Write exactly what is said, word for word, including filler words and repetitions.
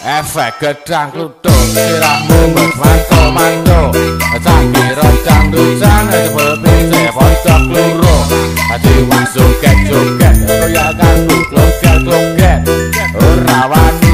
efek gedang kluthuk sirahmu manto manto cangki rocang ducan jebul piye pocok loro ati wong joget joget goyang kanggo kloget kloget ora wani